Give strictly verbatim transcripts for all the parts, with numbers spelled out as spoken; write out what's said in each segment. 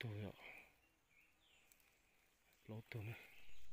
ตัวอ่ะรถตัวนี้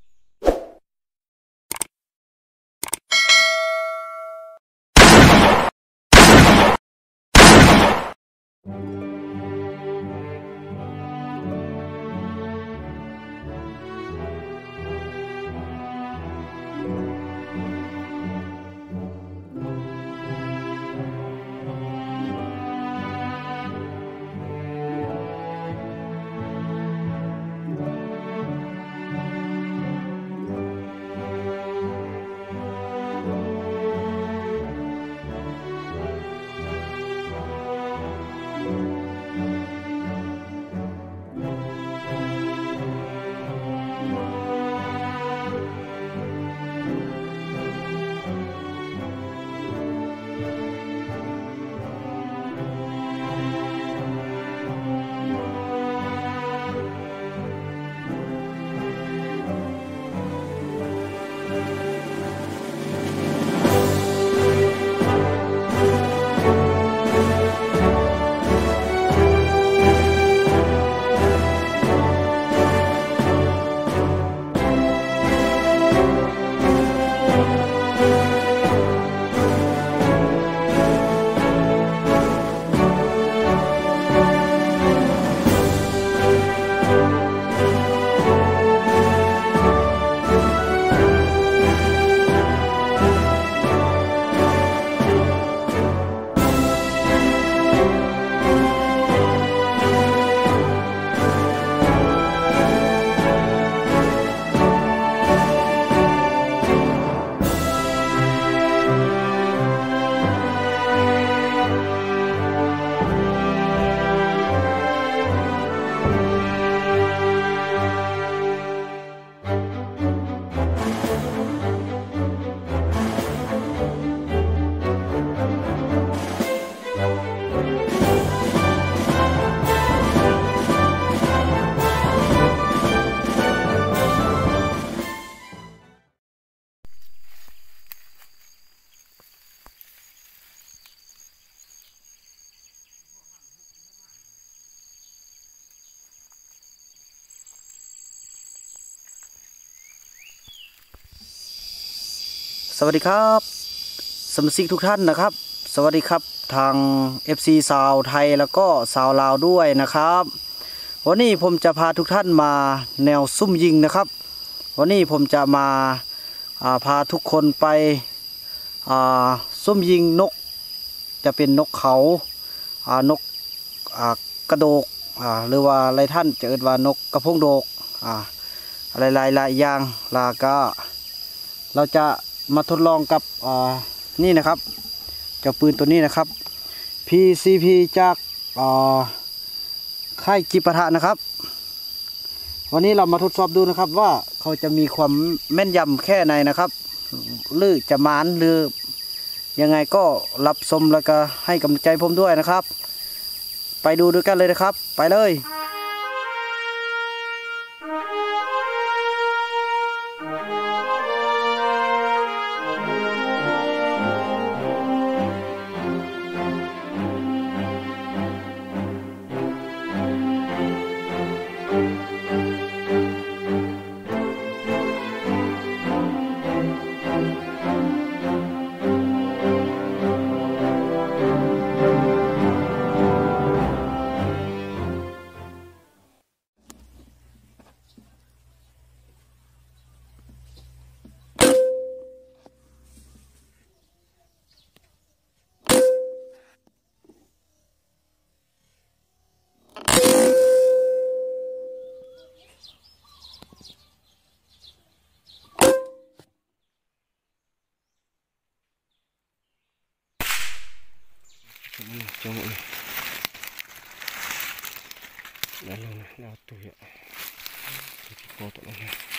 สวัสดีครับสมาชิกทุกท่านนะครับสวัสดีครับทาง เอฟ ซี ชาวไทยแล้วก็ชาวลาวด้วยนะครับวันนี้ผมจะพาทุกท่านมาแนวซุ่มยิงนะครับวันนี้ผมจะมาพาทุกคนไปซุ่มยิงนกจะเป็นนกเขานกกระโดกหรือว่าหลายท่านจะเรียกว่านกกระพงโดกอะไรหลายๆอย่างแล้วก็เราจะมาทดลองกับนี่นะครับเจ้าปืนตัวนี้นะครับ พี ซี พี จากค่ายจิปาถะนะครับวันนี้เรามาทดสอบดูนะครับว่าเขาจะมีความแม่นยำแค่ไหนนะครับหรือจะมานหรือยังไงก็รับชมแล้วก็ให้กำลังใจผมด้วยนะครับไปดูด้วยกันเลยนะครับไปเลยจังหวะนี้แล้วเราเราตัวอ่ะตัวที่โคตรเลย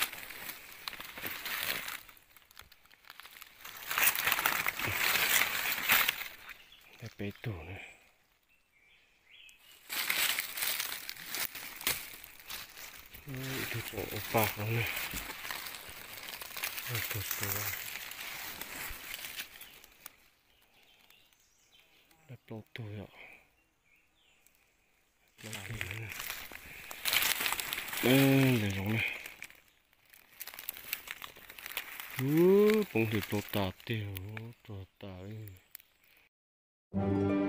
ได้ไปตัวนะตัวโอปากแล้วเนี่ยตัวตัวแล้วตัวตัวอ่ะแล้วกินนะเออเดี๋ยวลงนะอู้ปงถือตัวตาเตียวตัวตาเอ้ย